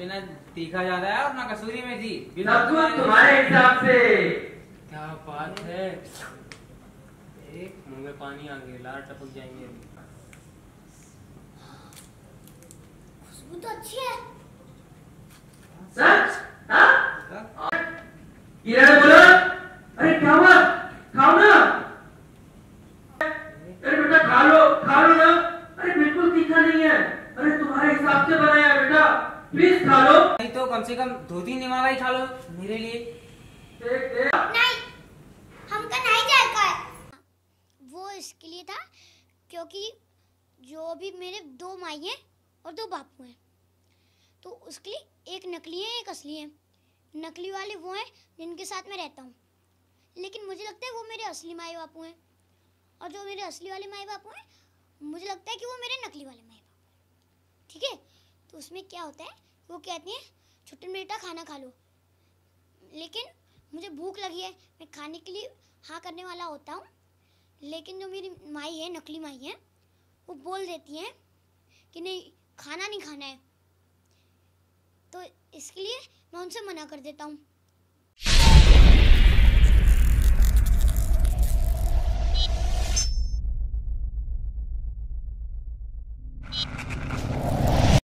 ना तीखा ज्यादा है और ना कसूरी मेथी। सब कुछ तुम्हारे हिसाब से। क्या बात है, एक मुंह में पानी आ गया, लार टपक जाएंगे। खुशबू तो अच्छी है। सच? किरण बोलो, अरे क्या हुआ? खाओ ना। अरे बेटा खा लो ना। अरे बिल्कुल तीखा नहीं है। अरे तुम्हारे हिसाब से बनाया है बेटा, प्लीज खा लो। नहीं तो कम से कम 2-3 निमावा ही खा लो मेरे लिए। नहीं, हमका नहीं जाएगा। वो इसके लिए था क्योंकि जो भी मेरे 2 माई हैं और 2 बापू हैं, तो उसके लिए एक नकली है एक असली है। नकली वाले वो हैं जिनके साथ मैं रहता हूँ, लेकिन मुझे लगता है वो मेरे असली माई बापू हैं, और जो मेरे असली वाले माई बापू हैं मुझे लगता है कि वो मेरे नकली वाले माई बापू हैं। ठीक है, तो उसमें क्या होता है, वो कहती हैं छुट्टन बेटा खाना खा लो, लेकिन मुझे भूख लगी है, मैं खाने के लिए हाँ करने वाला होता हूँ, लेकिन जो मेरी माई है, नकली माई है, वो बोल देती हैं कि नहीं खाना नहीं खाना है, तो इसके लिए मैं उनसे मना कर देता हूँ।